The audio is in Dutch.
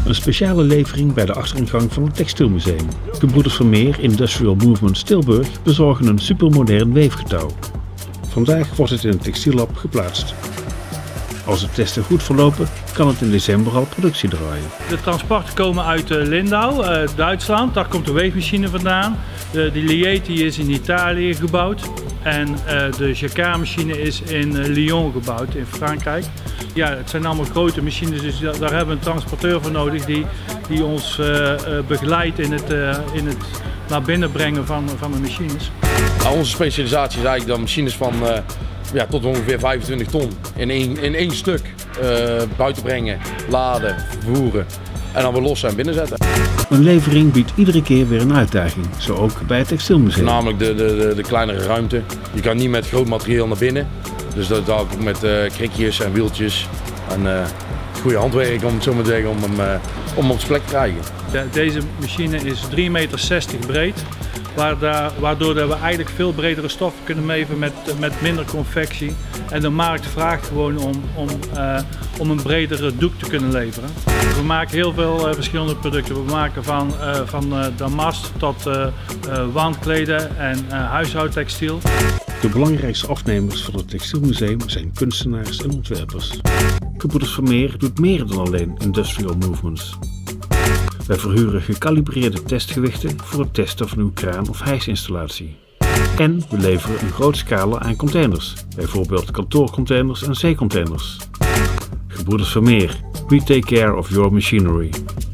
Een speciale levering bij de achteringang van het Textielmuseum. Gebroeders Vermeer Industrial Movements Tilburg bezorgen een supermodern weefgetouw. Vandaag wordt het in het textiellab geplaatst. Als de testen goed verlopen, kan het in december al productie draaien. De transporten komen uit Lindau, Duitsland. Daar komt de weefmachine vandaan. De Lieti is in Italië gebouwd. En de Jacquard-machine is in Lyon gebouwd, in Frankrijk. Ja, het zijn allemaal grote machines, dus daar hebben we een transporteur voor nodig die ons begeleidt in het naar binnen brengen van de machines. Nou, onze specialisatie is eigenlijk dan machines van tot ongeveer 25 ton in één stuk buiten brengen, laden, vervoeren en dan weer lossen en binnenzetten. Een levering biedt iedere keer weer een uitdaging, zo ook bij het Textielmuseum. Namelijk de kleinere ruimte. Je kan niet met groot materiaal naar binnen, dus dat ook met krikjes en wieltjes en goede handwerk, om het zo maar te zeggen, om op zijn plek te krijgen. Deze machine is 3,60 meter breed. Waardoor we eigenlijk veel bredere stoffen kunnen meven met minder convectie. En de markt vraagt gewoon om een bredere doek te kunnen leveren. We maken heel veel verschillende producten. We maken van damast tot wandkleden en huishoudtextiel. De belangrijkste afnemers van het Textielmuseum zijn kunstenaars en ontwerpers. Gebroeders Vermeer doet meer dan alleen industrial movements. Wij verhuren gecalibreerde testgewichten voor het testen van uw kraan- of hijsinstallatie. En we leveren een grote scala aan containers, bijvoorbeeld kantoorcontainers en zeecontainers. Gebroeders Vermeer, we take care of your machinery.